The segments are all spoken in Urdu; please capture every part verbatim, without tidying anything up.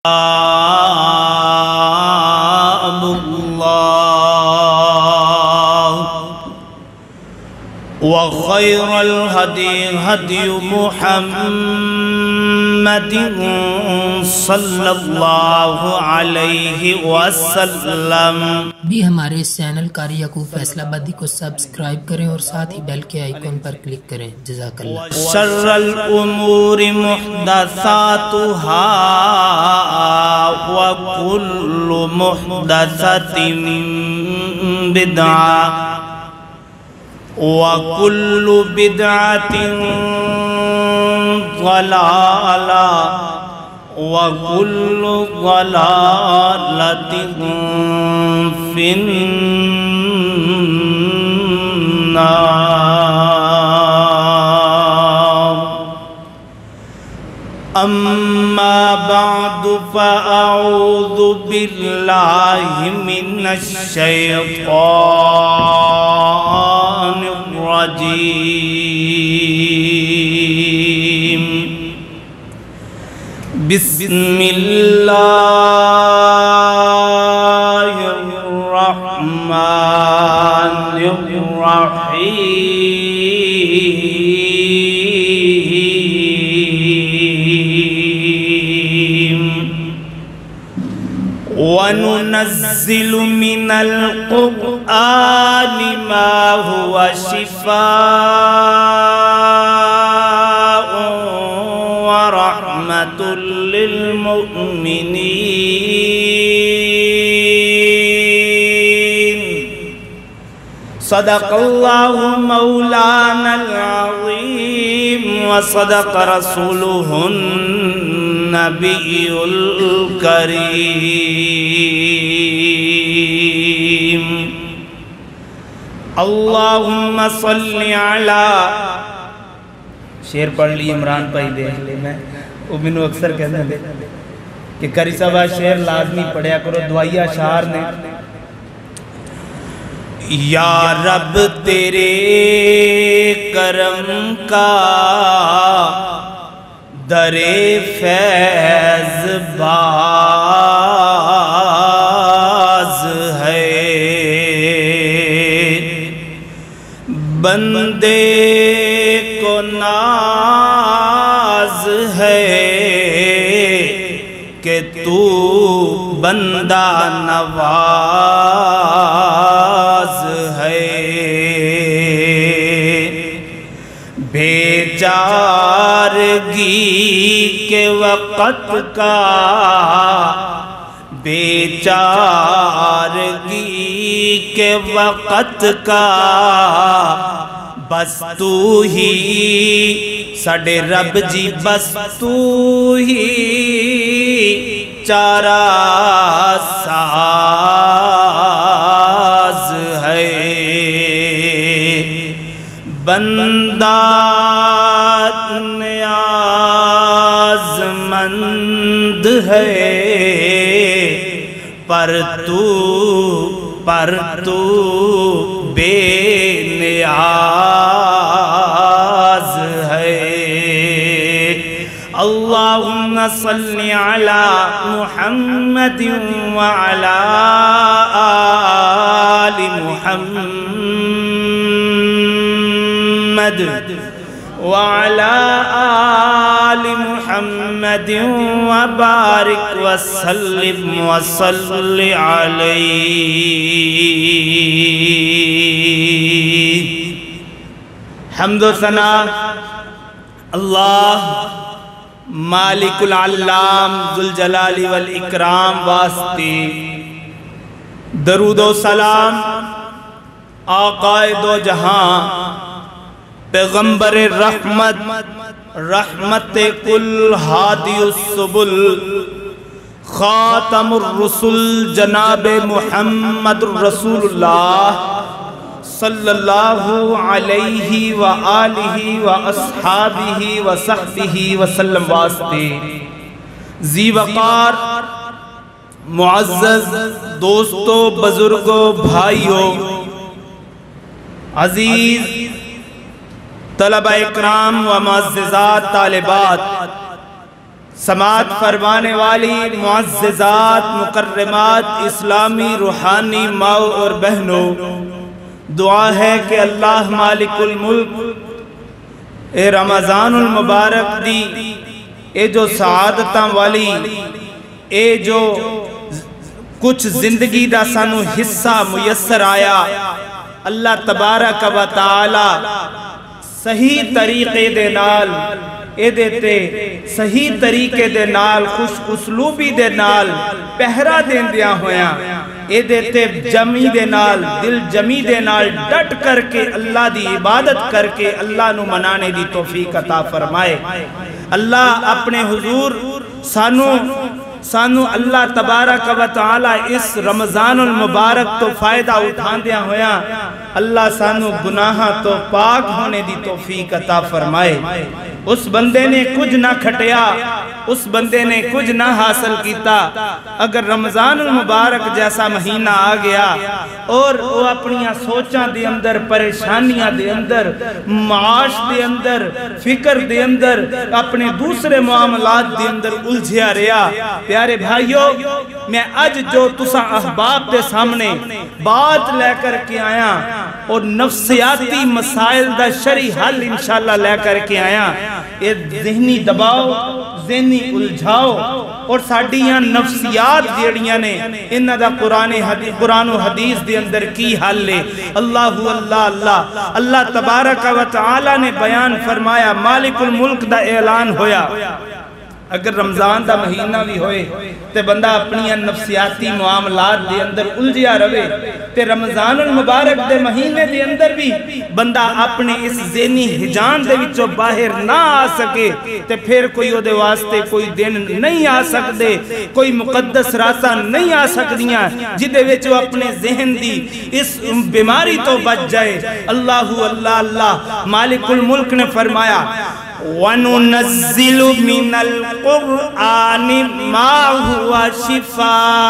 الله وخير الهدي هدي محمد صلی اللہ علیہ وسلم۔ بھی ہمارے اس چینل قاری یعقوب فیصل آبادی کو سبسکرائب کریں اور ساتھ ہی بیل کے آئیکن پر کلک کریں۔ جزاک اللہ۔ شر الامور محدثاتها وكل محدثة بدعة وكل بدعة ضلالة وكل ضلالة في النار۔ أما بعد فأعوذ بالله من الشيطان الرجيم۔ بسم الله الرحمن الرحيم۔ وننزل من القرآن ما هو شفاء ورحمة للمؤمنين۔ صدق الله مولانا العظيم وصدق رسوله النبي الكريم۔ اللهم صل على، شیر پڑھ لی عمران پہ ہی دیکھ لے، میں وہ منو اکثر کہتے ہیں کہ کری صاحبہ شیر لازمی پڑھیا کرو دعائی اشعار نے۔ یا رب تیرے کرم کا در فیض باز ہے، بندے کو ناز ہے کہ تو بندہ نواز ہے۔ بیچارگی کے وقت کا، بیچارگی کے وقت کا بس تو ہی ساڈے رب جی، بس تو ہی چارہ ساز ہے۔ بندہ نیازمند ہے پر تو پر تو بے نیاز ہے۔ اللہم صلی علی محمد وعلی آل محمد وعلی آل محمد وبارک وسلم وصلی علیہ۔ حمد و ثنا اللہ مالک العلام ذوالجلال والاکرام واسطے، درود و سلام آقائے دو جہاں، پیغمبر رحمت، رحمت کل ہادی السبل، خاتم الرسل جناب محمد رسول اللہ صلی اللہ علیہ وآلہ واصحابہ وصحبہ وسلم واسطے، ذی وقار معزز دوستو، بزرگوں، بھائیوں، عزیز طلبہ اکرام و معززات طالبات، سماعت فرمانے والی معززات مکرمات اسلامی روحانی ماؤں اور بہنوں، دعا ہے کہ اللہ مالک الملک اے رمضان المبارک دی اے جو سعادتاں والی اے جو کچھ زندگی دا سانو حصہ میسر آیا، اللہ تبارک و تعالی صحیح طریقے دے نال اے دیتے صحیح طریقے دے نال خوش اسلوبی دے نال پہرا دین دیا ہویا اے دیتے جمی دے نال دل جمی دے نال ڈٹ کر کے اللہ دی عبادت کر کے اللہ نو منانے دی توفیق عطا فرمائے۔ اللہ اپنے حضور سانو سانو اللہ تبارک و تعالی اس رمضان المبارک تو فائدہ اٹھان دیا ہویا اللہ سانو گناہ تو پاک ہونے دی توفیق عطا فرمائے۔ اس بندے نے کچھ نہ کھٹیا، اس بندے نے کچھ نہ حاصل کیتا، اگر رمضان المبارک جیسا مہینہ آ گیا اور وہ اپنی سوچاں دے اندر، پریشانیاں دے اندر، معاش دے اندر، فکر دے اندر، اپنے دوسرے معاملات دے اندر الجھیا رہا۔ پیارے بھائیو، میں اج جو تسا احباب دے سامنے بات لے کر کے آیا اور نفسیاتی مسائل دا شرعی حل انشاءاللہ لے کر کے آیا، یہ ذہنی دباؤ، ذہنی الجھاؤ اور ساڑھیاں نفسیات جیڑیاں نے انہا دا قرآن و حدیث دے اندر کی حل لے۔ اللہ اللہ اللہ اللہ تبارک و تعالی نے بیان فرمایا، مالک الملک دا اعلان ہویا۔ اگر رمضان دا مہینہ بھی ہوئے تے بندہ اپنی نفسیاتی معاملات دے اندر الجھیا رہے تے رمضان المبارک دے مہینے دے اندر بھی بندہ اپنے اس ذہنی ہجان دے وچوں باہر نہ آ سکے تے پھر کوئی او دے واسطے کوئی دن نہیں آ سکدے، کوئی مقدس راتاں نہیں آ سکدیاں جدے وچوں اپنے ذہن دی اس بیماری تو بچ جائے۔ اللہ اللہ اللہ مالک الملک نے فرمایا، وَنُنَزِّلُ مِنَ الْقُرْآنِ مَا هُوَ شِفَاءٌ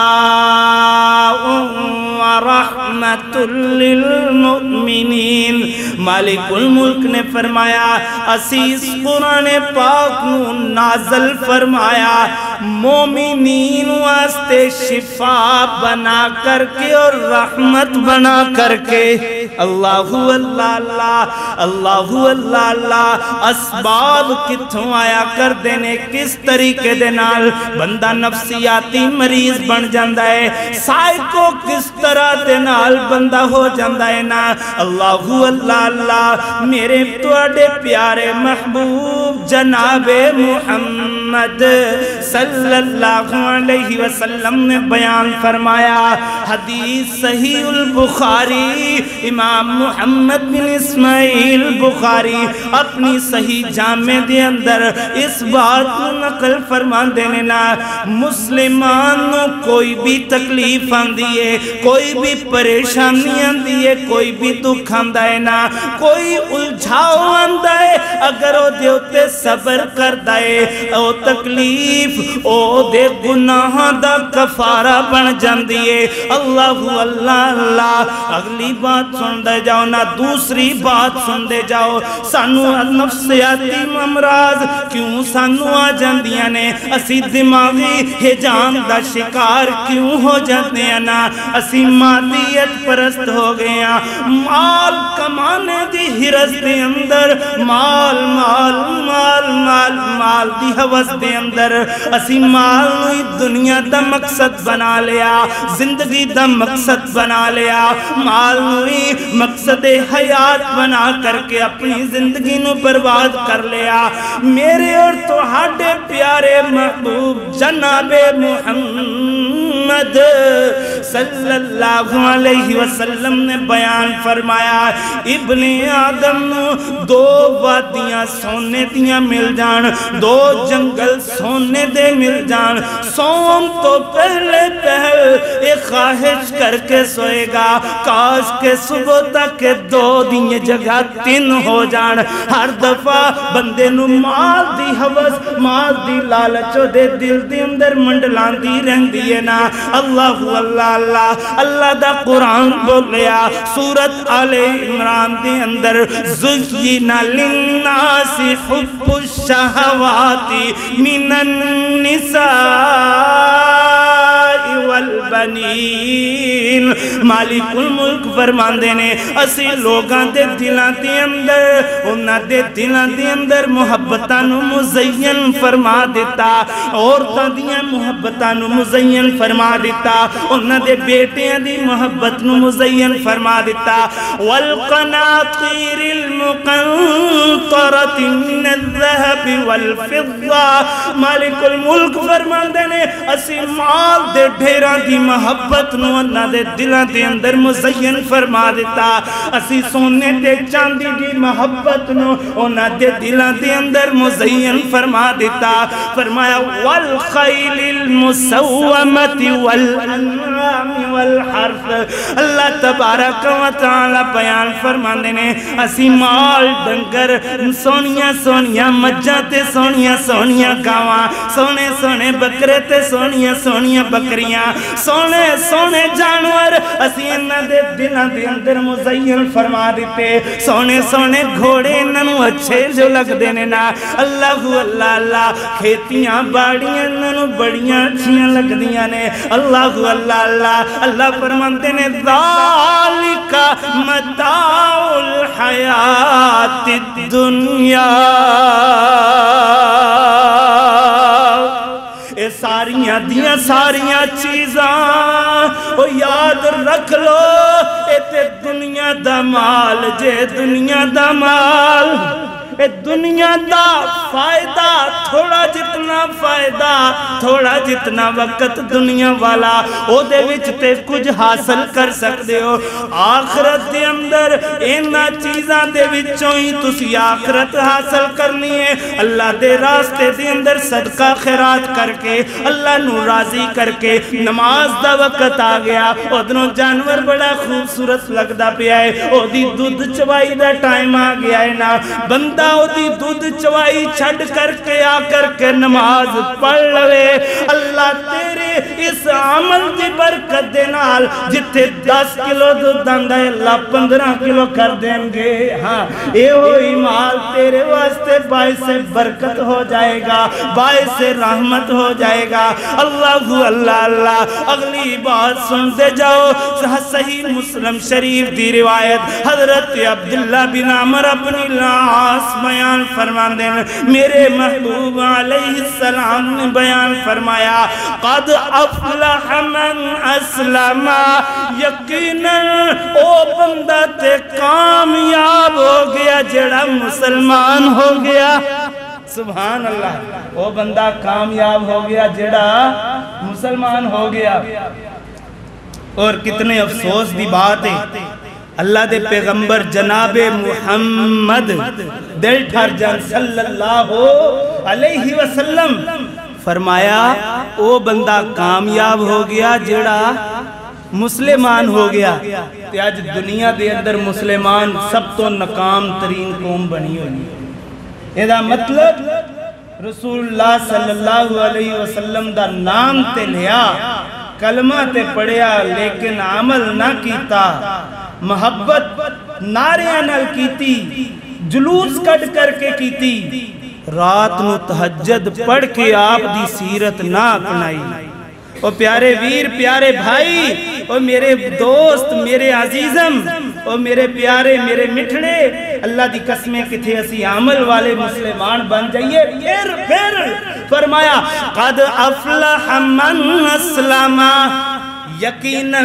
وَرَحْمَةٌ لِلْمُؤْمِنِينَ۔ مالک الملک نے فرمایا، اسی اس قرآن پاک نو نازل فرمایا مومنین واسطے شفا بنا کر کے اور رحمت بنا کر کے۔ اللہ اللہ اللہ اللہ اللہ اللہ اسباب کتھوں آیا کر دینے، کس طریقے دے نال بندہ نفسیاتی مریض بن جاندہ ہے، سائیکو کس طرح دے نال بندہ ہو جاندہ ہے نا۔ اللہ اللہ اللہ میرے توڑے پیارے محبوب جناب محمد صلی اللہ علیہ وسلم نے بیان فرمایا، حدیث صحیح البخاری، امام محمد بن اسماعیل بخاری اپنی صحیح جامع دے اندر اس بات کو نقل فرمان دینے نا، مسلمانوں کوئی بھی تکلیف آن دیئے، کوئی بھی پریشانی آن دیئے، کوئی بھی دکھ آن دائے نا، کوئی الجھاؤ آن دائے، اگر او دے اتے صبر کر دائے، او تکلیف او دے گناہ دا کفارہ بن جان دیئے۔ اللہ اللہ اللہ اگلی بات سن دے جاؤ نا، دوسری بات سن دے جاؤ، سانو نفسیاتی امراض کیوں سانو آ جاندیاں نے، اسی دماغی ہجان دا شکار کیوں ہو جاتے ہیں نا، اسی مادیت پرست ہو گئے ہیں، مال کمانے دی ہرس دے اندر، مال مال مال مال مال دی حوث دے اندر اسی مال نوی دنیا دا مقصد بنا لیا، زندگی دا مقصد بنا لیا، مال نوی مقصد حیات بنا کر کے اپنی زندگی نو برباد کر لیا۔ میرے اور تہاڈے پیارے محبوب جناب محمد صلی اللہ علیہ وسلم نے بیان فرمایا، ابن آدم دو وادیاں سونے دیاں مل جان، دو جنگل سونے دے مل جان، سون تو پہلے پہل ایک خواہش کر کے سوئے گا، کاش کے صبح تک دو دیئے جگہ تین ہو جان۔ ہر دفعہ بندے نو مال دی حوث، مال دی لالچو دے دل دی اندر منڈلان دی رہن دیئے نا۔ اللہ اللہ اللہ اللہ دا قرآن بولیا سورت آل عمران دے اندر زُيِّنَ لِلنَّاسِ حُبُّ الشَّهَوَاتِ مِنَ النِّسَاءِ والبنین مالک الملک فرماندے نے اسی لوگاں دے دلان دے اندر انہاں دے دلان دے اندر محبتاں نو مزین فرما دیتا عورتاں دیاں محبتاں نو مزین فرما دیتا انہاں دے بیٹیاں دی محبت نو مزین فرما دیتا والقناطیر المقنطرۃ من الذهب والفضة مالک الملک فرماندے نے اسی مال دے ڈھیراں دی محبت نو انہاں دے دلاں دے اندر مزین فرما دیتا اسی سونے تے چاندی دی محبت نو انہاں دے دلاں دے اندر مزین فرما دیتا فرمایا والخیل المسومۃ والانعام والحرث اللہ تبارک و تعالی بیان فرماندے نے اسی مال ڈنگر سونیاں سونیاں مجھاں تے سونیاں سونیاں گاواں سونے سونے بکرے تے سونیاں سونیاں بکریاں سونے سونے جانور اسی انہاں دے دلاں دے اندر مزین فرما دیتے سونے سونے گھوڑے انہوں اچھے جو لگ دینے نا اللہ اللہ اللہ کھیتیاں باڑیاں انہوں بڑیاں اچھیاں لگ دیاں نے اللہ اللہ اللہ اللہ فرماندے نے ذالک متاع الحیات الدنیا اے ساریاں دیاں ساریاں چیزاں او یاد رکھ لو اے تے دنیا دا مال جے دنیا دا مال اے دنیا دا فائدہ تھوڑا جتنا فائدہ تھوڑا جتنا وقت دنیا والا او دے وچ تے کچھ حاصل کر سکتے ہو آخرت دے اندر اینا چیزاں دے وچوں ہی تسی آخرت حاصل کرنی ہے اللہ دے راستے دے اندر صدقہ خیرات کر کے اللہ نو راضی کر کے نماز دا وقت آ گیا ادھروں جانور بڑا خوبصورت لگدا پیا ہے او دی دودھ چوائی دا ٹائم آ گیا ہے نا بندہ او دی دودھ چوائی چھڑ کر کے آ کر کے نماز پڑھ لوے اللہ تیرے اس عمل دی برکت دے نال جتے دس کلو دودھ آندا ہے اللہ پندرہ کلو کر دیں گے ہاں اے ہوئی مال تیرے واسطے باعث برکت ہو جائے گا باعث رحمت ہو جائے گا اللہ اللہ اللہ اگلی بات سنتے جاؤ صحیح مسلم شریف دی روایت حضرت عبداللہ بن عمر بن العاص بیان فرمان دیں میرے محبوب علیہ السلام نے بیان فرمایا قد افلح من اسلم یقینا او بندہ تے کامیاب ہو گیا جڑا مسلمان ہو گیا سبحان اللہ وہ بندہ کامیاب ہو گیا جڑا مسلمان ہو گیا اور کتنے افسوس دی بات ہے اللہ دے پیغمبر جناب محمد دل ٹھار جان صلی اللہ علیہ وسلم فرمایا او بندہ کامیاب ہو گیا جڑا مسلمان ہو گیا تے آج دنیا دے اندر مسلمان سب تو ناکام ترین قوم بنی ہوئی یہ مطلب رسول اللہ صلی اللہ علیہ وسلم دا نام تے لیا کلمہ تے پڑھیا لیکن عمل نہ کیتا محبت ناریاں نال کیتی جلوس کٹ کر کے کیتی رات نو تہجد پڑھ کے آپ دی سیرت نہ اپنائی او پیارے ویر پیارے بھائی او میرے دوست میرے عزیزم او میرے پیارے میرے مٹھڑے اللہ دی قسمیں کتھے اسی عمل والے مسلمان بن جائیے پھر پھر فرمایا قد افلح من اسلم یقینا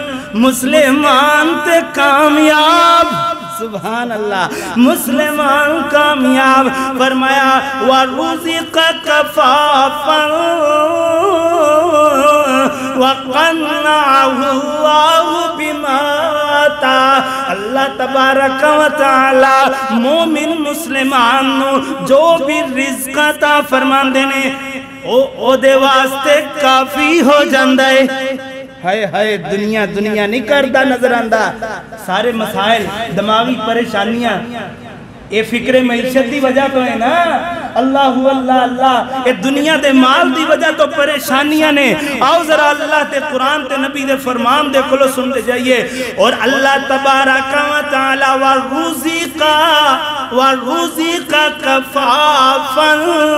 مسلمان تے کامیاب سبحان اللہ مسلمان کامیاب فرمایا وَرُزِقَ كَفَافًا وَقَنَّعَهُ اللَّهُ بِمَا آتَى اللہ تبارک و تعالی مومن مسلمان نو جو بھی رزق عطا فرمان دینے او او دے واسطے کافی ہو جاندہ ہے ہائے ہائے دنیا دنیا نہیں کردہ نظر آندہ سارے مسائل دماغی پریشانیاں یہ فکر معیشت دی وجہ تو ہے نا، اللہ اللہ اللہ، یہ دنیا دے مال دی وجہ تو پریشانیاں نے۔ آؤ ذرا اللہ تے قرآن تے نبی دے فرمان دے کلو سن دے جائیے۔ اور اللہ تبارک و تعالی وَالرُّزِقَ وَالرُّزِقَ کَفَافًا،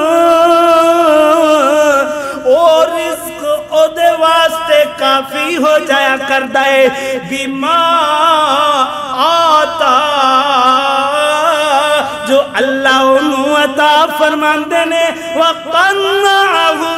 اور رزق او دے واسطے کافی ہو جایا کردہ ہے، بِمَا آتا، جو اللہ انہوں عطا فرماندے نے، وَقَنَّعَهُ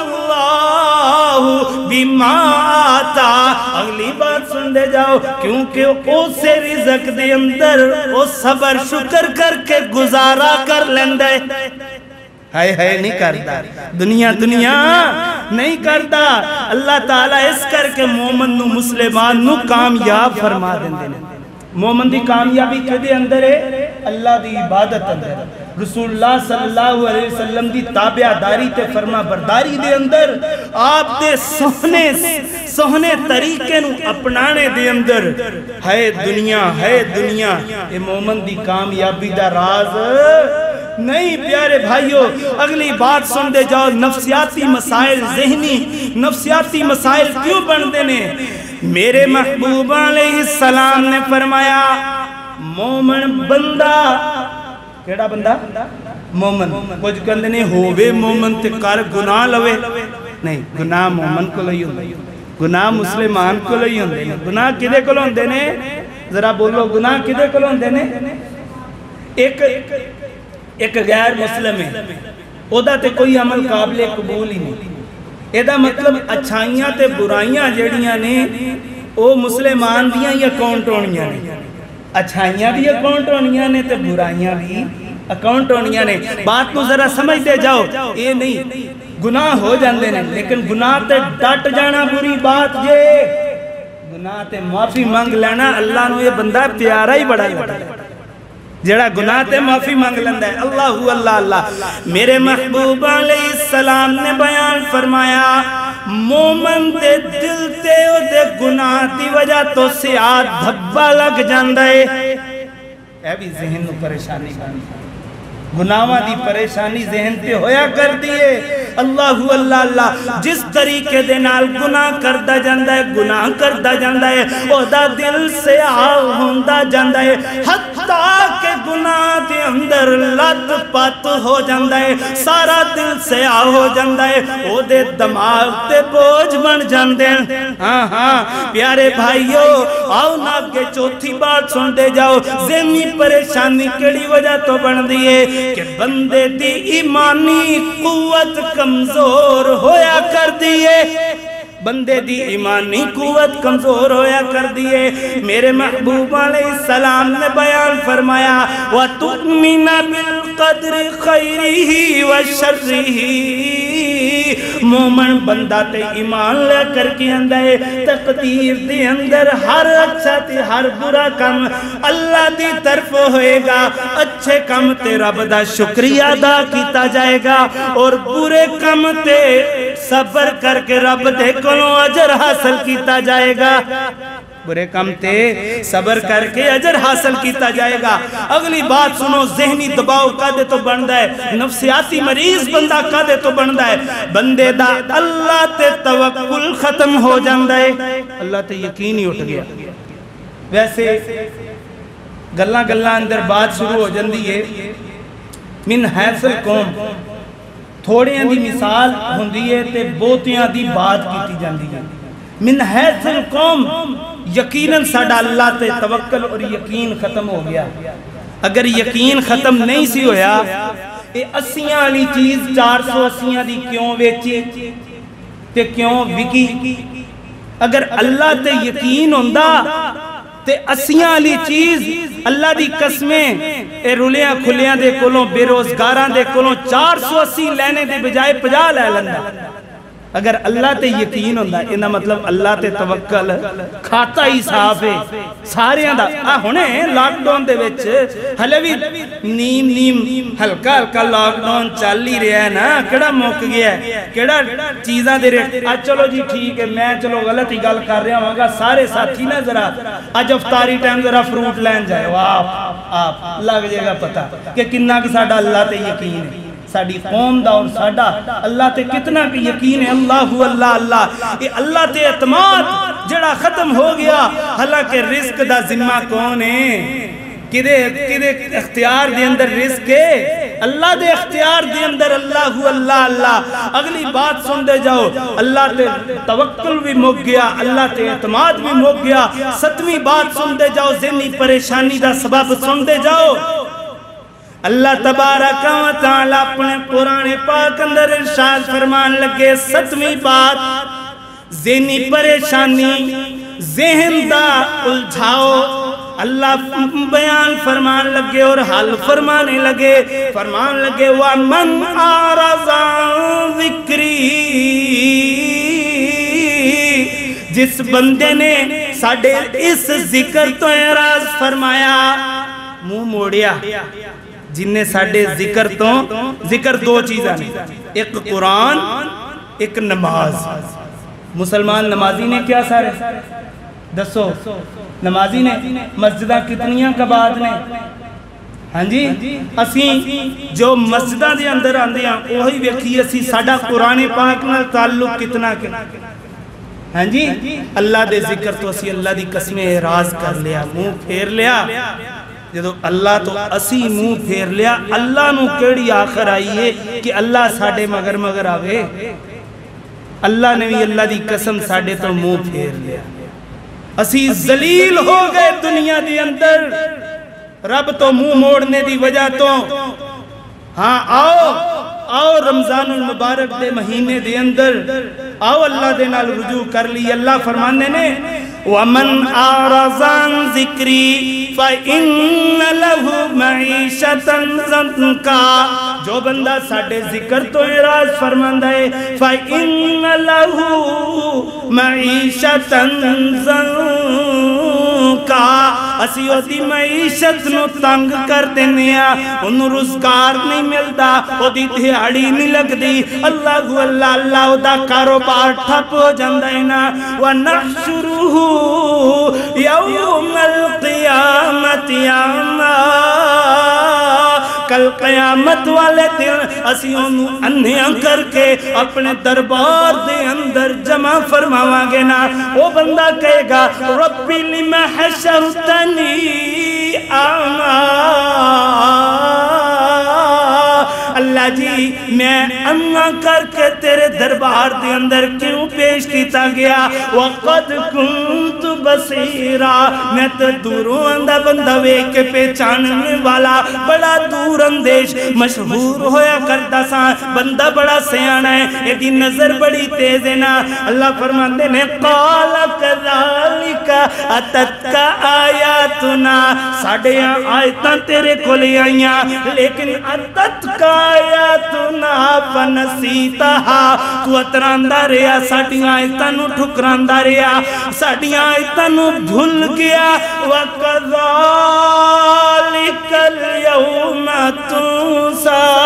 اللَّهُ بِمَا آتا۔ اگلی بات سن دے جاؤ، کیونکہ او سے رزق دے اندر او صبر شکر کر کے گزارا کر لیندے، ہائے ہائے نہیں کرتا، دنیا دنیا نہیں کرتا۔ اللہ تعالیٰ اس کر کے مومن نو مسلمان نو کامیاب فرما دیندے نے۔ مومن دی کامیابی کدے اندر ہے؟ اللہ دی عبادت اندر، رسول اللہ صلی اللہ علیہ وسلم دی تابع داری تے فرما برداری دے اندر، آپ دے سوہنے سوہنے طریقے نو اپنانے دے اندر، ہے دنیا ہے دنیا، اے مومن دی کامیابی دا راز نہیں پیارے بھائیو۔ اگلی بات سن دے جاؤ، نفسیاتی مسائل، ذہنی نفسیاتی مسائل کیوں بندے نے؟ میرے محبوب علیہ السلام نے فرمایا مومن بندہ، کیڑا بندہ؟ مومن۔ کچھ کہندے نے ہووے مومن تے کر گناہ لوے، نہیں، گناہ مومن کو لئی ہوندے، گناہ مسلمان کو لئی ہوندے، گناہ کدے کو ہوندے نے؟ ذرا بولو، گناہ کدے کو ہوندے نے؟ ایک ایک غیر مسلم ہے، او دا تے کوئی عمل قابل قبول ہی نہیں، ایدہ مطلب اچھائیاں تے برائیاں جڑیاں نے او مسلمان دیاں یا اکاؤنٹ ہونیاں نے، اچھائیاں بھی اکاؤنٹ ہونیاں نے تے برائیاں بھی اکاؤنٹ ہونیاں نے۔ بات کو ذرا سمجھتے جاؤ، اے نہیں گناہ ہو جاندے نے، لیکن گناہ تے ڈٹ جانا بری بات جے، گناہ تے معافی مانگ لینا اللہ نو یہ بندہ پیارا ہی بڑا لگتا ہے، جڑا گناہ تے معافی مانگ لیندہ ہے۔ اللہ اللہ اللہ، میرے محبوب علیہ السلام نے بیان فرمایا مومن دے دل تے او دے گناہ دی وجہ تو سیاہ دھبا لگ جاندہ ہے، اے بھی ذہن نو پریشانی بانی، گناہاں دی پریشانی ذہن تے ہویا کر دیئے۔ اللہ اللہ اللہ، جس طریقے دے نال گناہ کردہ جاندہ ہے، گناہ کردہ جاندہ ہے، او دا دل سے آگ ہوندہ جاندہ ہے، حتیٰ کہ گناہ دے اندر لت پت ہو جاندہ ہے، سارا دل سے آگ ہو جاندہ ہے، او دے دماغ تے بوجھ بن جاندے ہیں۔ ہاں ہاں پیارے بھائیو، آؤ ناگے چوتھی بات سن دے جاؤ، ذہنی پریشانی کیڑی وجہ تو بن دیئے کہ بندے دی ایمانی قوت کمزور ہویا کر دیئے، بندے دی ایمانی قوت کمزور ہویا کر دیئے۔ میرے محبوب علیہ السلام نے بیان فرمایا وَتُؤْمِنَ بِالْقَدْرِ خَيْرِهِ وَشَرِّهِ، مومن بندہ تے ایمان لے کر کے اندر تقدیر دے اندر ہر اچھا تے ہر برا کم اللہ دی طرف ہوئے گا، اچھے کم تے رب دا شکریہ ادا کیتا جائے گا، اور برے کم تے صبر کر کے رب دے کلوں اجر حاصل کیتا جائے گا، برے کم تے صبر کر کے اجر حاصل کیتا جائے گا۔ اگلی بات سنو، ذہنی دباؤ کدے تو بندہ ہے، نفسیاتی مریض بندہ کدے تو بندہ ہے، بندے دا اللہ تے توکل ختم ہو جاندہ ہے، اللہ تے یقین ہی اٹھ گیا۔ ویسے گلہ گلہ اندر بات شروع ہو جاندی ہے، من حیث القوم تھوڑیاں دی مثال ہوندی ہے تے بہتیاں دی بات کیتی جاندی ہے۔ من حیث القوم یقیناً ساڑھا اللہ تے توکل اور یقین ختم ہو گیا۔ اگر یقین ختم نہیں سی ہویا، اے اسیاں علی چیز چار سو اسیاں دی کیوں ویچی تے کیوں وکی؟ اگر اللہ تے یقین ہوندہ تے اسیاں علی چیز اللہ دی قسمیں اے رولیاں کھلیاں دے کولوں بے روزگاران دے کولوں چار سو اسی لینے دے بجائے پجا لے لندہ۔ اگر اللہ تے یقین ہوندہ انہا مطلب اللہ تے توکل کھاتا ہی صاف ہے سارے اندہ ہونے لاک ڈاؤن دے وچ ہلے بھی نیم نیم ہلکا ہلکا لاک ڈاؤن چل ہی رہا ہے نا، کیڑا موک گیا ہے، کیڑا چیزاں دے رہے آج چلو جی ٹھیک ہے میں چلو غلط ہی گل کر رہا ہوں گا، سارے ساتھی نا ذرا آج افطاری ٹائم ذرا فروٹ لین جائے، واہ آپ لگ جائے گا پتا کہ کنہ کہ ساڑھا اللہ تے یقین ہے، ساڑھی قوم دا اور ساڑھا اللہ تے کتنا کہ یقین ہے۔ اللہ اللہ اللہ، یہ اللہ تے اعتماد جڑا ختم ہو گیا، حالانکہ رزق دا ذمہ کون ہے؟ کدے کدے اختیار دے اندر رزق ہے؟ اللہ دے اختیار دے اندر اللہ اللہ اللہ۔ اگلی بات سن دے جاؤ، اللہ تے توکل بھی مک گیا، اللہ تے اعتماد بھی مک گیا۔ ستویں بات سن دے جاؤ، ذہنی پریشانی دا سبب سن دے جاؤ۔ اللہ تبارک و تعالی اپنے قرآن پاک اندر ارشاد فرمان لگے، ستویں بات ذہنی پریشانی، ذہن دا الجھاؤ، اللہ بیان فرمان لگے اور حل فرمانے لگے، فرمان لگے وَمَنْ أَعْرَضَ عَنْ ذِكْرِي، جس بندے نے ساڑھے اس ذکر تو اعراض فرمایا، منہ موڑیا، جن نے ساڑھے ذکر تو، ذکر دو چیزاں ایک قرآن ایک نماز۔ مسلمان نمازی نے کیا سارے دسو، نمازی نے مسجدہ کتنیاں کباد نے؟ ہاں جی، اسیں جو مسجدہ دے اندر آندے ہیں وہی ویکھی اسی ساڑھا قرآن پاک نال تعلق کتنا کے، ہاں جی، اللہ دے ذکر تو اسی اللہ دی قسم اعراض کر لیا، منہ پھیر لیا۔ جدو اللہ تو اسی منہ پھیر لیا، اللہ نو کیڑی آخر آئیے کہ اللہ ساڑھے مگر مگر آوے؟ اللہ نے بھی اللہ دی قسم ساڑھے تو منہ پھیر لیا۔ اسی ذلیل ہو گئے دنیا دی اندر، رب تو منہ موڑنے دی وجہ تو۔ ہاں آؤ آؤ رمضان المبارک دے مہینے دے اندر آؤ اللہ دے نال رجوع کر لی۔ اللہ فرمانے نے وَمَنْ أَعْرَضَ عَنْ ذِكْرِي فَإِنَّ لَهُ مَعِيشَةً ضَنْكًا، جو بندہ ساڑھے ذکر تو اعراض فرماندہ ہے، فَإِنَّ لَهُ مَعِيشَةً ضَنْكًا، اسی ہوتی معیشت نو تنگ کر دینیا، انہوں رزگار نہیں ملتا، وہ دی دھیاڑی نہیں لگ دی، اللہ اللہ اللہ دا کاروبار ٹھپ ہو جاندائنا۔ وَنَحْشُرُهُ يَوْمَ الْقِيَامَةِ عَمَّا، کل قیامت والے دن اسی انہوں انہیاں کر کے اپنے دربار دے اندر جمع فرماواں گے نا۔ وہ بندہ کہے گا ربی لما حشرتنی اعمى، اللہ جی میں انا کر کے تیرے دربار دے اندر کیوں پیش کیتا گیا؟ وَقَدْ كُنْتُ بَصِيرًا، میں تو دوروں اندہ بندہ وے کے پہچاننے والا بڑا دور اندیش مشہور ہویا کرتا سا، بندہ بڑا سیانا ہے، یہ دی نظر بڑی تیز ہے نا۔ اللہ فرماتے نے قَالَ كَذَلِكَ أَتَتْكَ آیاتنا، ساڑھے آیتاں تیرے کو لے آئیاں، لیکن أَتَتْكَ آیاتنا فَنَسِيتَهَا، تو اتراندہ رہا، ساڑھی آیتاں نو ٹھکراندہ رہا، ساڑھی آیتاں نو بھول گیا۔ وَقَذَلِكَ الْيَوْمَ تُنْسَى،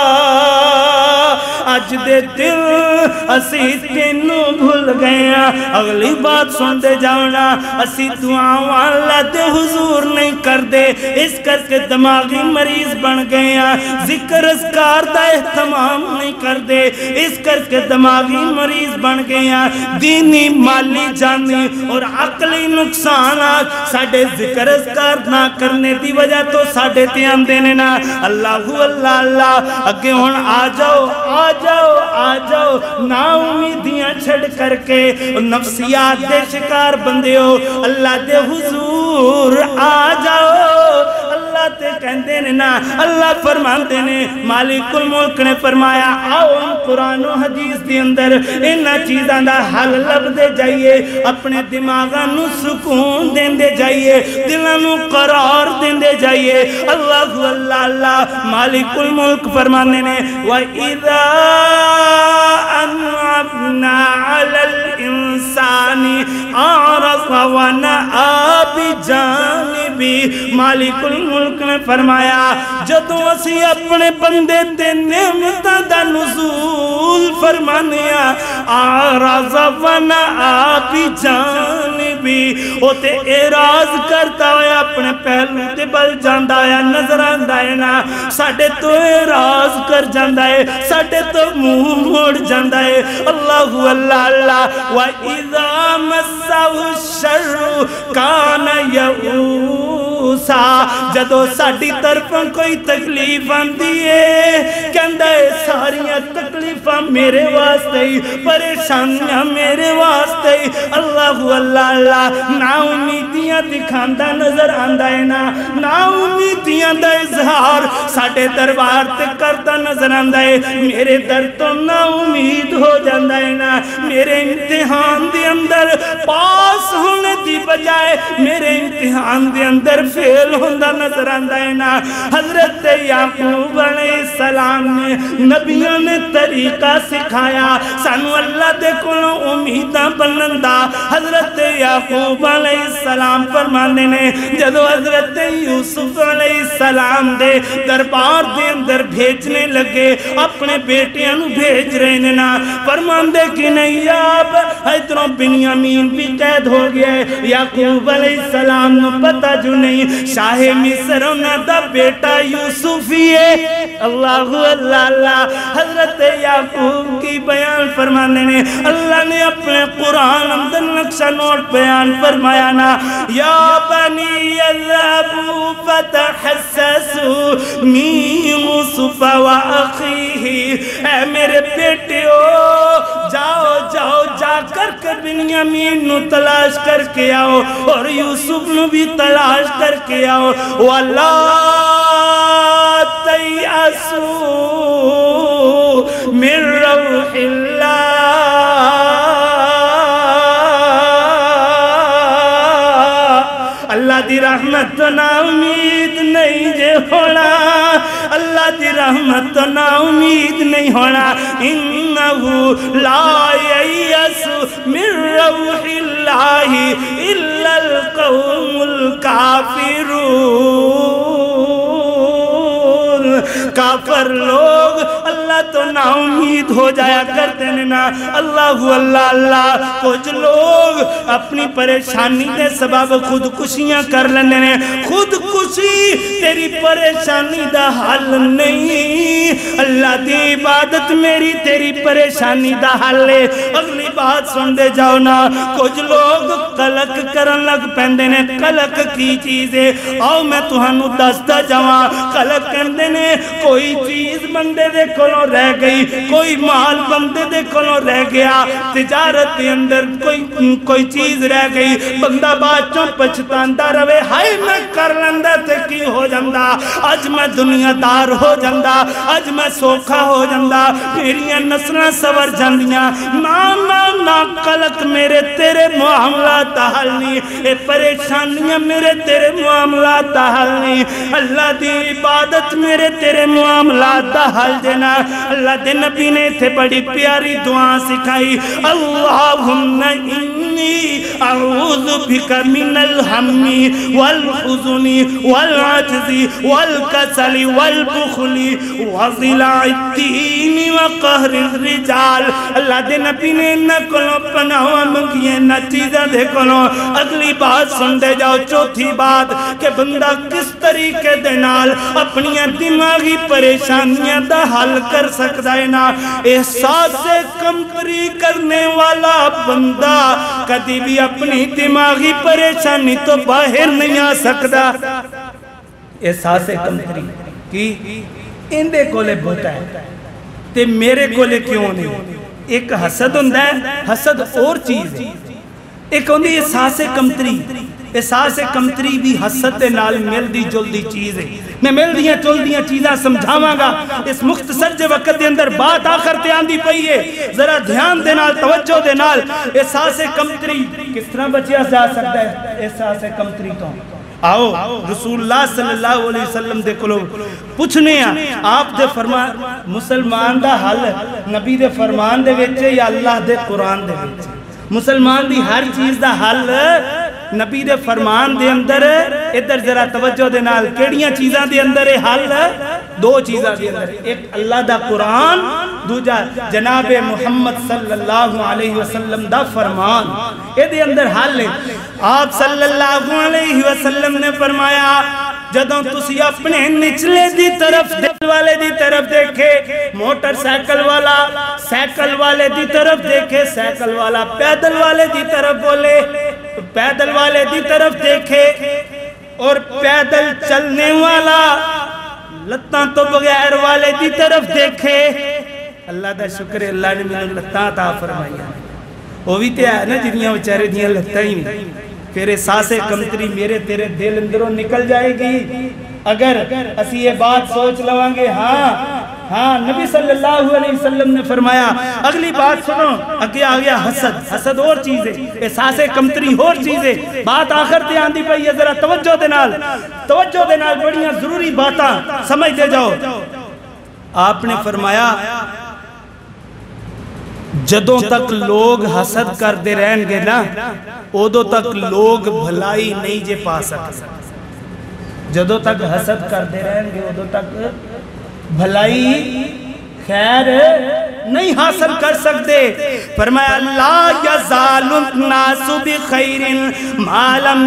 آج دے دل اسی تینوں بھول گیا۔ اگلی بات سن دے جاؤنا، اسی دعاوں اللہ دے حضور نہیں کر دے، اس کر کے دماغی مریض بن گیا، ذکر اذکار دا اہتمام نہیں کر دے، اس کر کے دماغی مریض بن گیا۔ دینی مالی جانی اور عقلی نقصانات ساڑھے ذکر اذکار نہ کرنے دی وجہ تو ساڑھے تیام دینے نا۔ اللہ اللہ اللہ، اگے ہون آ جاؤ آ جاؤ آ جاؤ، نا امیدیاں چھڑ کر کے نفسیات دے شکار بندے ہو، اللہ دے حضور آ جاؤ۔ اللہ تے کہندے نے نا، اللہ فرماندے نے، مالک الملک نے فرمایا آؤ ہم قرآن و حدیث دی اندر انہا چیزاں دا حل لب دے جائیے، اپنے دماغاں نو سکون دین دے جائیے، دلوں نو قرار دین دے جائیے۔ اللہ اللہ اللہ، مالک الملک فرمانے نے وَإِذَا أَنْعَمْنَا عَلَى الْإِنسَانِ أَعْرَضَ وَنَأَى بِجَانِبِهِ، مالک الملک نے فرمایا جدوں اسی اپنے بندے تے نعمتاں دا نزول فرمانیا، أَعْرَضَ وَنَأَى بِجَانِبِهِ، بھی او تے اعراض کرتا ہویا اپنے پہلو تے بل جاندہ ہے نظر آندہ ہے نا ساڑھے تو اعراض کر جاندہ ہے ساڑھے تو منہ موڑ جاندہ ہے اللہ اللہ اللہ وَإِذَا مَسَّهُ الشَّرُّ كَانَ يَئُوسًا جدو ساڑھی طرفوں کوئی تکلیف آندی ہے کہندہ ہے ساریاں تکلیفاں میرے واسطے ہی پریشانیاں میرے واسطے ہی اللہ اللہ اللہ نا امیدیاں دکھاندہ نظر آندہ ہے نا نا امیدیاں دا اظہار ساڑھے دربار تے کردہ نظر آندہ ہے میرے در تو نا امید ہو جاندہ ہے نا میرے امتحان دے اندر پاس ہونے دی بجائے میرے امتحان دے اندر فیل ہوندہ نظر آندہ ہے نا حضرت یعقوب علیہ السلام نے نبیوں نے طریقہ سکھایا سانو اللہ دے کلوں امیدہ بلندہ حضرت یعقوب علیہ السلام فرمانے نے جدو حضرت یوسف علیہ السلام دے دربار دے اندر بھیجنے لگے اپنے بیٹیاں نو بھیج رہے نے نا فرمان دے کہ نہیں یاب حیدروں بنیامین بھی قید ہو گیا ہے یعقوب علیہ السلام نو پتہ جو نہیں شاہ مصر انہ دا بیٹا یوسف ہی ہے اللہ اللہ اللہ حضرت یعقوب کی بیان فرمانے نے اللہ نے اپنے قرآن اندر نقشہ نوٹ بیان فرمایا نا یا بنی اذهبوا فتحسسوا من یوسف و اخیہ اے میرے بیٹے ہو جاؤ جاؤ جا کر کے بنیامین نو تلاش کر کے آؤ اور یوسف نو بھی تلاش کر کے آؤ وَلَا تَيْأَسُوا مِن رَوْحِ اللَّهِ اللہ دی رحمت تو نا امید نہیں جے ہونا اللہ دی رحمت تو نا امید نہیں ہونا انہو لا ییس من روح اللہ الا القوم الکافرون کافر لوگ اللہ تو نا امید ہو جایا کرتے ہیں نا اللہ اللہ اللہ کچھ لوگ اپنی پریشانی دے سبب خودکشیاں کر لینے ہیں خودکشی تیری پریشانی دا حل نہیں اللہ دی عبادت میری تیری پریشانی دا حل ہے اگلی بات سن دے جاؤ نا کچھ لوگ قلق کرن لگ پہندے نے قلق کی چیزیں آؤ میں تہانو دستا جاؤں قلق کہندے نے کوئی چیز بندے دے کلوں رہ گئی کوئی مال بندے دے کلوں رہ گیا تجارت دے اندر کوئی کوئی چیز رہ گئی بندہ باچوں پچھتاندہ روے ہائے میں کر لندہ تے کی ہو جندہ آج میں دنیا دار ہو جندہ آج میں سوکھا ہو جندہ میری نسلیں سور جندیاں نا نا نا قلق میرے تیرے معاملات حل نہیں اے پریشانیاں میرے تیرے معاملات حل نہیں اللہ دی عبادت میرے تیرے معاملات حل دینا اللہ دے نبی نے تھے بڑی پیاری دعا سکھائی اللہم انی اعوذ بک من الہم والحزن والعجز والکسل والبخل وضلع الدین وقہر الرجال اللہ دے نبی نے نہ کلوں پناہ منگیے نہ چیزہ دے کلوں اگلی بات سن دے جاؤ چوتھی بات کہ بندہ کس طریقے دے نال اپنی دماغی پریشانیاں دا حل کر سکتا ہے نا احساس کمتری کرنے والا بندہ کدی بھی اپنی دماغی پریشانی تو باہر نہیں آ سکتا احساس کمتری کی اندے کولے بوتا ہے تے میرے کولے کیوں نہیں ایک حسد ہوندہ ہے حسد اور چیز ہے ایک ہوندی احساس کمتری احساس کمتری بھی حسد دے نال مل دی جل دی چیز ہے میں مل دیاں چل دیاں چیزاں سمجھاواں گا اس مختصر جے وقت دے اندر بات آخر تے آندی پئی ہے ذرا دھیان دے نال توجہ دے نال احساس کمتری کس طرح بچیا جا سکتا ہے احساس کمتری تو آؤ رسول اللہ صلی اللہ علیہ وسلم دے کلو پوچھنے ہیں آپ دے فرمان مسلمان دا حل نبی دے فرمان دے ویچے یا اللہ دے قرآن دے ویچے مسلمان دی ہر چیز دا حل نبی دے فرمان دے اندر ادھر ذرا توجہ دے نال کیڑیاں چیزاں دے اندر حل دو چیزاں دے اندر ایک اللہ دا قرآن دوجا جناب محمد صلی اللہ علیہ وسلم دا فرمان اے دے اندر حال ہے آپ صلی اللہ علیہ وسلم نے فرمایا جدوں تسی اپنے نچلے دی طرف دل والے دی طرف دیکھے موٹر سائیکل والا سائیکل والے دی طرف دیکھے سائیکل والا پیدل والے دی طرف بولے پیدل والے دی طرف دیکھے اور پیدل چلنے والا لتاں تو بغیر والے دی طرف دیکھے اللہ دا شکر ہے اللہ نے میں لتاں عطا فرمایا وہ بھی تے ہے نا جنیاں بیچارے دیاں لتاں ہی نہیں پھر احساس کمتری میرے تیرے دل اندروں نکل جائے گی اگر اسی یہ بات سوچ لویں گے ہاں ہاں نبی صلی اللہ علیہ وسلم نے فرمایا اگلی بات سنو اگے آ گیا حسد حسد اور چیز ہے احساس کمتری اور چیز ہے بات آخر تے آندی پئی ہے ذرا توجہ دے نال توجہ دے نال بڑیاں ضروری باتاں سمجھ دے جاؤ آپ نے فرمایا جدوں تک لوگ حسد کر دے رہن گے نا اودوں تک لوگ بھلائی نہیں جے پا سکتے جدوں تک حسد کر دے رہن گے اودوں تک بھلائی خیر نہیں حاصل کر سکتے فرمایا لا یزال الناس بخیر ما لم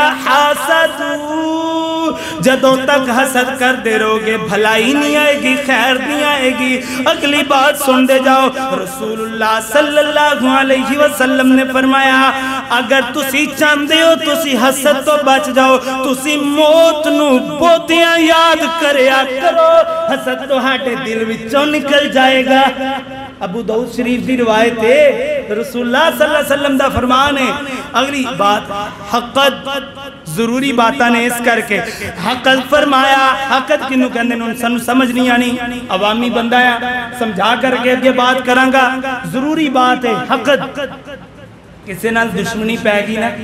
یتحاسدوا جدوں تک حسد کر دے رو گے بھلائی نہیں آئے گی خیر نہیں آئے گی اگلی بات سن دے جاؤ رسول اللہ صلی اللہ علیہ وسلم نے فرمایا اگر تسی چاندے ہو تسی حسد تو بچ جاؤ تسی موت نو بوتیاں یاد کریا کرو حسد تو ہاٹے دل وچوں نکل جائے گا ابو داؤد شریف دی روایت ہے رسول اللہ صلی اللہ علیہ وسلم دا فرمان ہے اگلی بات حقد ضروری باتاں نے اس کر کے حقد فرمایا حقد کنو کہندے نے سن سمجھ نہیں آنی عوامی بندہ ہے سمجھا کر کے اگے بات کرانگا ضروری بات ہے حقد کسے نال دشمنی پہ گی نا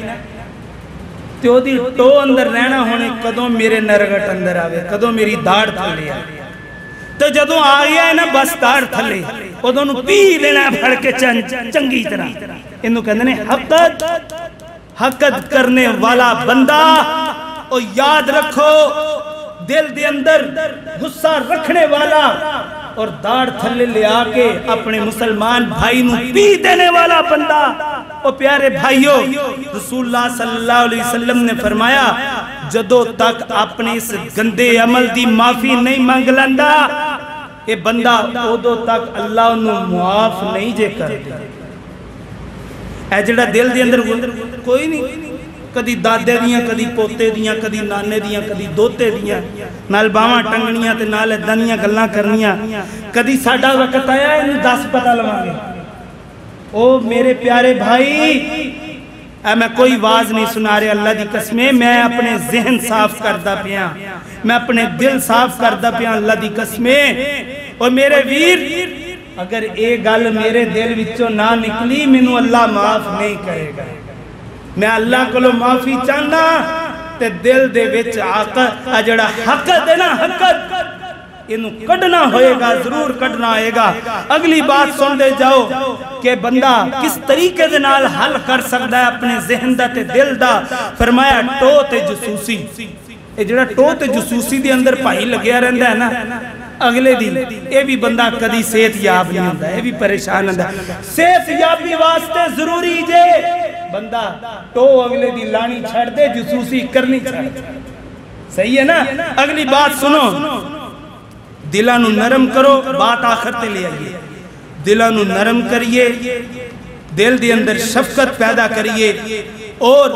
تو دی ٹو اندر رہنا ہونے کدوں میرے نرگٹ اندر آوے کدوں میری داڑ تھلے آوے تو جدوں آگیا ہے نا بس داڑ تھلے ادوں نو پی لینا پھڑ کے چنگی طرح انہوں کہندے نے حقد حقد کرنے والا بندہ اور یاد رکھو دل دے اندر غصہ رکھنے والا اور داڑ تھلے لے آکے اپنے مسلمان بھائی نو پی دینے والا بندہ اور پیارے بھائیوں رسول اللہ صلی اللہ علیہ وسلم نے فرمایا جدو تک اپنے اس گندے عمل دی معافی نہیں مانگ لندا اے بندہ اودو تک اللہ انہوں معاف نہیں جے کر دے اے جڑا دل دے اندر کوئی نہیں کدی دادے دیاں کدی پوتے دیاں کدی نانے دیاں کدی دوتے دیاں نال باواں ٹنگنیاں تے نال دنیاں گلاں کرنیاں کدی ساڈا وقت آیا انہوں دس پتہ لواں گے او میرے پیارے بھائی اے میں کوئی واز نہیں سنا رہے اللہ دی قسمیں میں اپنے ذہن صاف کردہ پیاں میں اپنے دل صاف کردہ پیاں اللہ دی قسمیں اور میرے ویر اگر ایک گل میرے دل وچوں نہ نکلی منو اللہ معاف نہیں کرے گا میں اللہ کو لو معافی چاہنا تے دل دے وچ آقا اجڑا حقد ہے نا حقد انہوں کڑنا ہوئے گا ضرور کڑنا آئے گا اگلی بات سن دے جاؤ کہ بندہ کس طریقے دے نال حل کر سکتا ہے اپنے ذہن دا تے دل دا فرمایا ٹو تے جسوسی اے جڑا ٹو تے جسوسی دے اندر پائی لگیا رہندا ہے نا اگلے دن اے بھی بندہ کدی صحت یاب نہیں ہوندا اے بھی پریشان ہوندا صحت یابی واسطے ضروری جے بندہ ٹو اگلے دی لانی چھڑ دے جسوسی کرنی چھڑ صحیح ہے نا اگلی بات سنو دلانو نرم کرو بات آخر تے لے آئیے دلانو نرم کریے دل دی اندر شفقت پیدا کریے اور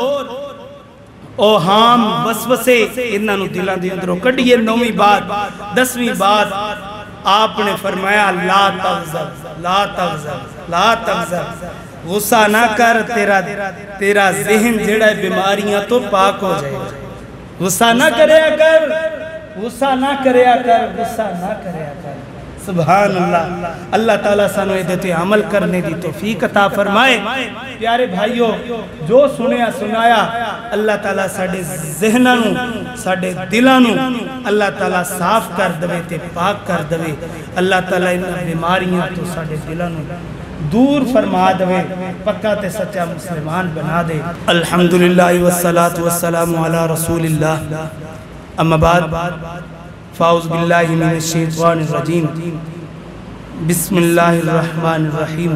اوہام وسوسے انہوں دلان دی اندروں کڑیے نومی بات دسویں بات آپ نے فرمایا لا تغضب لا تغضب لا تغضب غصہ نہ کر تیرا تیرا ذہن جڑا بیماریاں تو پاک ہو جائے غصہ نہ کرے کر غصہ نہ کریا کر غصہ نہ کریا کر سبحان اللہ اللہ تعالیٰ سانو دیتے عمل کرنے دی توفیق عطا فرمائے پیارے بھائیوں جو سنیا سنایا اللہ تعالیٰ ساڑے ذہنانوں ساڑے دلانوں اللہ تعالیٰ صاف کر دوے تے پاک کر دوے اللہ تعالیٰ ان بیماریاں تو ساڑے دلانوں دور فرما دوے پکا تے سچا مسلمان بنا دے الحمدللہ والصلاة والسلام علی رسول اللہ اما بعد فاؤز باللہ من الشیطان الرجیم بسم اللہ الرحمن الرحیم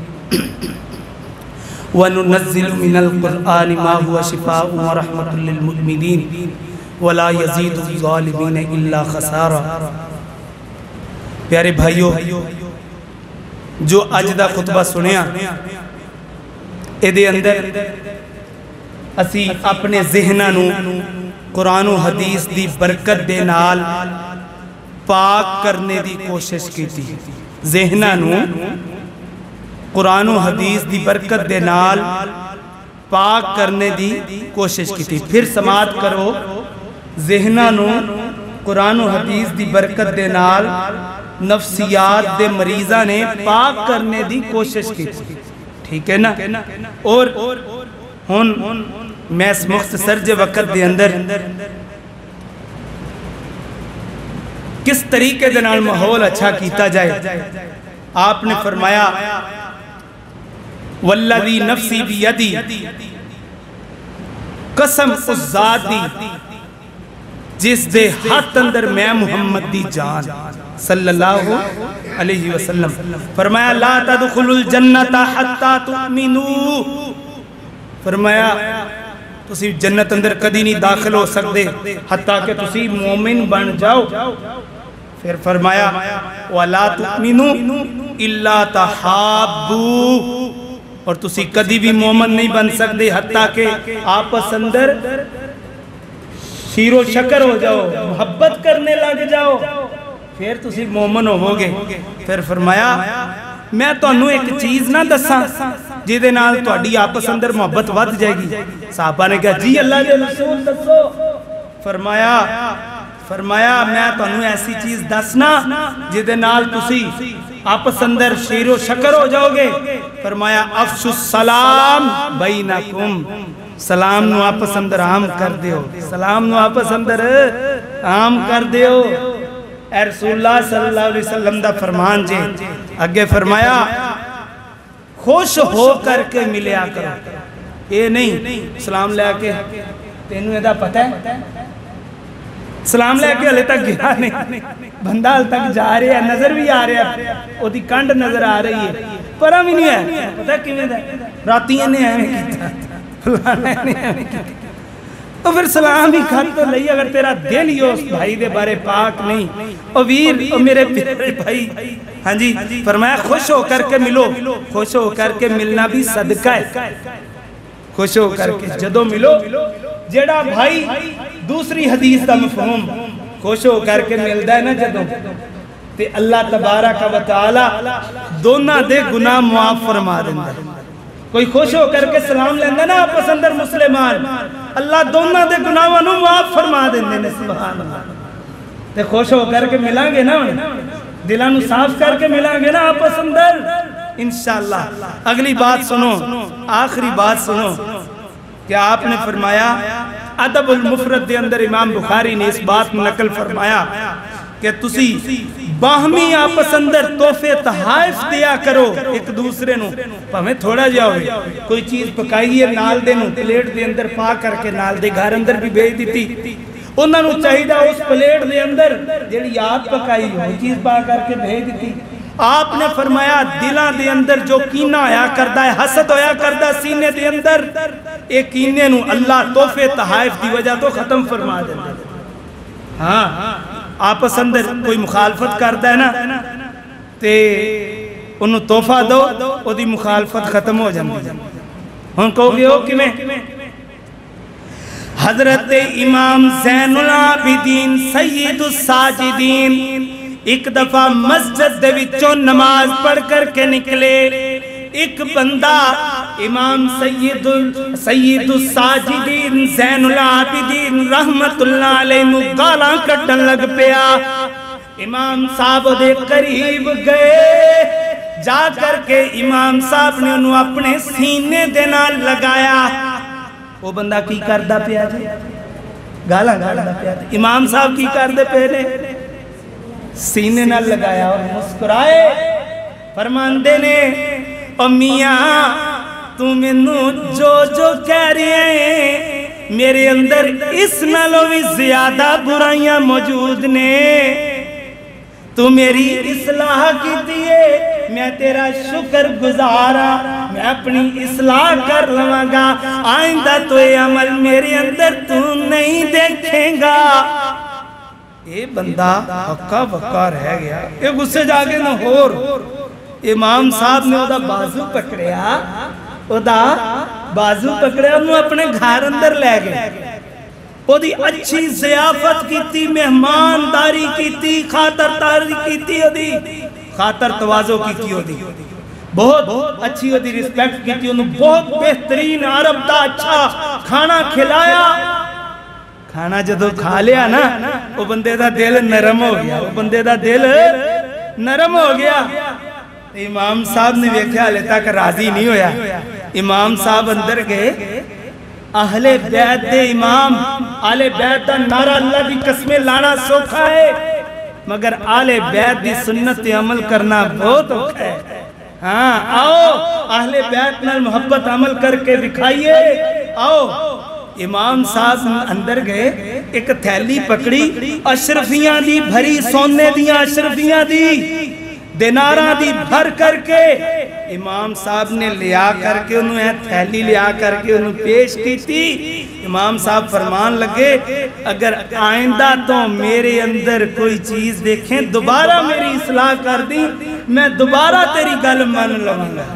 وَنُنَزِّلُ مِنَ الْقُرْآنِ مَا هُوَ شِفَاءٌ وَرَحْمَةٌ لِلْمُؤْمِنِينَ وَلَا يَزِيدُ الظَّالِمِينَ إِلَّا خَسَارًا۔ پیارے بھائیو، جو اج دا خطبہ سنیا اے دے اندر اسی اپنے ذہناں نو قرآن و حدیث دی برکت دے نال پاک کرنے دی کوشش کی تھی۔ ذہناں نو قرآن و حدیث دی برکت دے نال پاک کرنے دی کوشش کی تھی۔ پھر سماعت کرو، ذہناں نو قرآن و حدیث دی برکت دے نال نفسیات دے مریضہ نے پاک کرنے دی کوشش کی تھی۔ ٹھیک ہے نا؟ اور ہن میں اس مختصر جے وقت دے اندر کس طریقے دے نال ماحول اچھا کیتا جائے، آپ نے فرمایا والذی نفسی بیدی، قسم اس ذات دی جس دے ہاتھ اندر میں محمد دی جان صلی اللہ علیہ وسلم، فرمایا لا تدخلوا الجنت حتی تؤمنوا، فرمایا تسی جنت اندر کدی نہیں داخل ہو سکتے حتیٰ کہ تسی مومن بن جاؤ۔ پھر فرمایا وَلَا تُؤْمِنُوا إِلَّا تَحَابُّوا، اور تسی کدی بھی مومن نہیں بن سکتے حتیٰ کہ آپس اندر شیر و شکر ہو جاؤ، محبت کرنے لگ جاؤ، پھر تسی مومن ہو گے۔ پھر فرمایا میں تو انہوں ایک چیز نہ دساں جیدے نال تو اڈی آپس اندر محبت ود جائے گی۔ صحابہ نے کہا جی اللہ کے رسول دسو۔ فرمایا فرمایا میں تو انہوں ایسی چیز دسنا جیدے نال تسی آپس اندر شیر و شکر ہو جاؤ گے۔ فرمایا افشو السلام بینکم، سلام نو آپس اندر عام کر دیو، سلام نو آپس اندر عام کر دیو۔ اے رسول اللہ صلی اللہ علیہ وسلم دا فرمان جے اگے فرمایا خوش ہو کر کے ملیا کرو، اے نہیں سلام لے کے تینوں ایدہ پتہ ہے سلام لے کے علی تک گیا نہیں، بندہ علی تک جا رہے ہیں، نظر بھی آ رہے ہیں، وہ دی کانڈ نظر آ رہی ہے، پرہ بھی نہیں ہے، پتہ کیوں ہے راتیاں نے ہمیں کیتا فلانا نے ہمیں کیتا، تو پھر سلام ہی کھات تو لئی اگر تیرا دل ہی اس بھائی دے بارے پاک نہیں، او ویر او میرے پیارے بھائی، ہاں جی فرمایا خوش ہو کر کے ملو، خوش ہو کر کے ملنا بھی صدقہ ہے، خوش ہو کر کے جدو ملو، جیڑا بھائی دوسری حدیث دا مفہوم خوش ہو کر کے ملدا ہے نا جدو تے اللہ تبارک و تعالی دونہ دے گناہ معاف فرما دیندا، کوئی خوش ہو کر کے سلام لیندہ نا آپس اندر مسلمان، اللہ دونہ دے گناہوں نو معاف فرما دیندے نے، سبحان اللہ۔ تے خوش ہو کر کے ملیں گے نا دلوں نو صاف کر کے ملیں گے نا آپس اندر انشاءاللہ۔ اگلی بات سنو، آخری بات سنو کہ آپ نے فرمایا ادب المفرد دے اندر امام بخاری نے اس بات نقل فرمایا کہ تسی باہمی آپس اندر تحفے تحائف دیا کرو ایک دوسرے نو، پہمیں تھوڑا جاؤے کوئی چیز پکائیے نال دے نو پلیٹ دے اندر پا کر کے نال دے گھر اندر بھی بھیج دیتی، انہاں نو چاہیدہ اس پلیٹ دے اندر جیڑی آپ پکائی ہو چیز پا کر کے بھیج دیتی۔ آپ نے فرمایا دلان دے اندر جو کینہ آیا کردہ ہے، حسد ہویا کردہ سینے دے اندر، ایک کینے نو اللہ تحفے تحائف دی وجہ تو ختم فرما دے۔ ہاں آپس اندر کوئی مخالفت کرتا ہے نا تے انہوں تحفہ دو او دی مخالفت ختم ہو جاندی۔ ہن کہو گے ہو کمیں حضرت امام زین العابدین سید الساجدین ایک دفعہ مسجد دے وچوں نماز پڑھ کر کے نکلے، ایک بندہ امام سید سید الساجدین زین العابدین رحمت اللہ علیہ نو گالاں کٹن لگ پیا، امام صاحب دے قریب گئے، جا کر کے امام صاحب نے انہوں اپنے سینے دے نال لگایا۔ وہ بندہ کی کردہ پیا جی گالاں کردہ پیا جی، امام صاحب کی کردہ پہلے سینے نال لگایا اور مسکرائے، فرماندے نے او میاں تو میں نو جو جو کہہ رہے ہیں میرے اندر اس نالوں بھی زیادہ برائیاں موجود نے، تو میری اصلاح کی دیئے میں تیرا شکر گزارا میں اپنی اصلاح کر لوں گا آئندہ تو یہ عمل میرے اندر تو نہیں دیکھیں گا اے بندہ ہکا بکا رہ گیا اے غصے جاگے نہ ہور امام صاحب نے ادا بازو پکڑیا ادا بازو پکڑیا انہوں اپنے گھر اندر لے گئے اودی اچھی ضیافت کیتی مہمانداری کیتی خاطر تاری کیتی اودی خاطر توازو کیتی اودی بہت اچھی اودی ریسپیکٹ کیتی انہوں بہت بہترین عرب دا اچھا کھانا کھلایا کھانا جدو کھا لیا نا وہ بندے دا دل نرم ہو گیا وہ بندے دا دل نرم ہو گیا امام صاحب نے دیکھا لے تک راضی نہیں ہویا امام صاحب اندر گئے اہل بیت دے امام اہل بیت دا نعرہ اللہ دی قسمیں لانا سوکھا ہے مگر اہل بیت دی سنت عمل کرنا بہت اوکھا ہے ہاں آؤ اہل بیت نال محبت عمل کر کے دکھائیے آؤ امام صاحب اندر گئے ایک تھیلی پکڑی اشرفیاں دی بھری سونے دیاں اشرفیاں دی دیناراں دی بھر کر کے امام صاحب نے لیا کر کے انہوں تھیلی لیا کر کے انہوں پیش کی تھی امام صاحب فرمان لگے اگر آئندہ تو میرے اندر کوئی چیز دیکھیں دوبارہ میری اصلاح کر دیں میں دوبارہ تیری گل مان لوں گا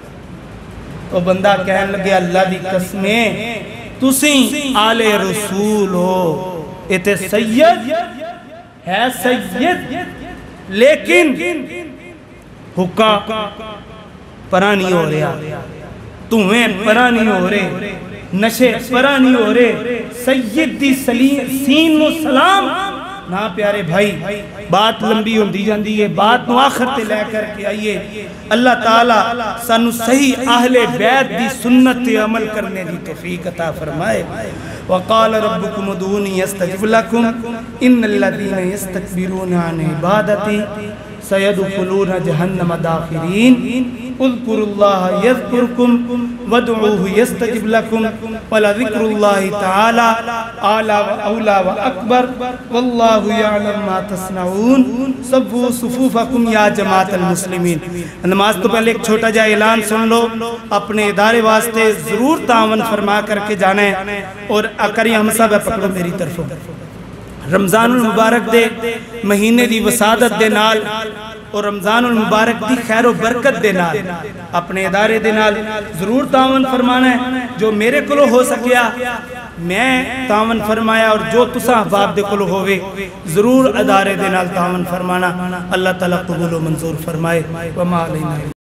تو بندہ کہنے لگے اللہ دی قسمیں تسیں آل رسول ہو اتے سید ہے سید لیکن حکا پرانی ہو رہا تمہیں پرانی ہو رہے نشے پرانی ہو رہے سید دی سین و سلام نا پیارے بھائی بات لمبی ہوں دی جاندی ہے بات نو آخر تے لے کر کے آئیے اللہ تعالیٰ سانو صحیح اہل بیت دی سنت عمل کرنے دی توفیق عطا فرمائے وقال ربکم ادعونی یستجب لکم ان الذین یستکبرون عن عبادتی سیدخلون جہنم داخرین اذکر اللہ یذکرکم ودعوہ یستجب لکم ولذکر اللہ تعالی اعلی و اولا و اکبر واللہ یعلم ما تصنعون صفو صفوفکم یا جماعت المسلمین نماز تو پہلے ایک چھوٹا جا اعلان سن لو اپنے ادارے واسطے ضرور تعاون فرما کر کے جانے اور اکری ہم سب پکڑو میری طرفوں رمضان المبارک دے مہینے دی وسادت دے نال اور رمضان المبارک دی خیر و برکت دے نال اپنے ادارے دے نال ضرور تعاون فرمانا ہے جو میرے کلو ہو سکیا میں تعاون فرمایا اور جو تسا احباب دے کلو ہوئے ضرور ادارے دے نال تعاون فرمانا اللہ تعالیٰ قبول و منظور فرمائے وما علینا